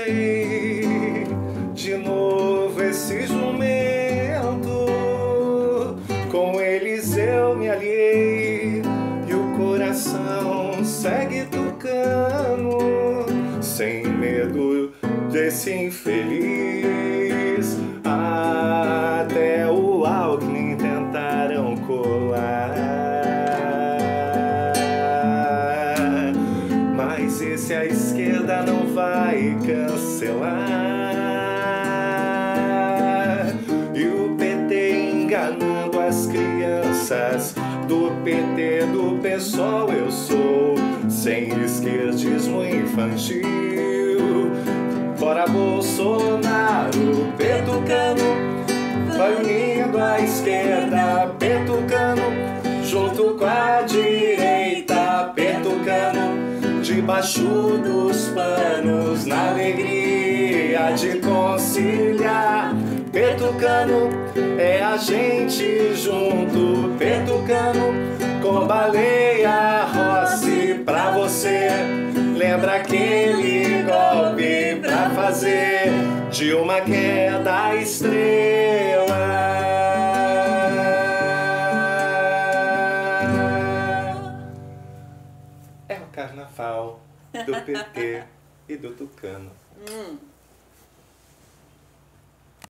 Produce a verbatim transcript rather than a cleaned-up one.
puxei de novo esse jumento, com eles eu me aliei e o coração segue tocando, sem medo desse infeliz. Até o Alckmin tentaram colar, mas esse a esquerda não vai cancelar. E o P T enganando as crianças, do P T, do PSOL eu sou, sem esquerdismo infantil. Fora Bolsonaro, petucano, vai unindo a esquerda, petucano, junto com a direita, petucano, debaixo dos panos, na alegria de conciliar. Petucano é a gente junto, petucano, com Baleia Rossi pra você. Lembra aquele golpe pra fazer de uma queda estrela? É o carnaval do P T e do Tucano. Hum.